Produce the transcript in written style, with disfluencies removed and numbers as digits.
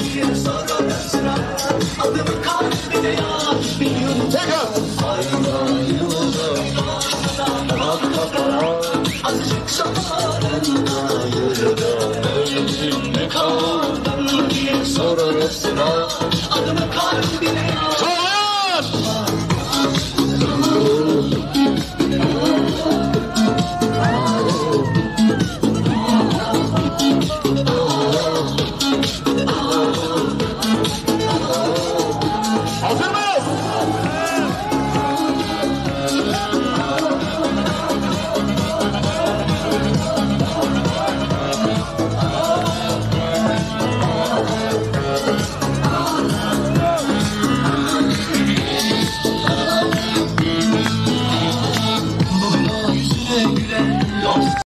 Bir sorun ısrar, adımı kalbine yaz. Bir yudum ayrılık azıcık zamanında yürüdüm. Ölümsün ne kaldı?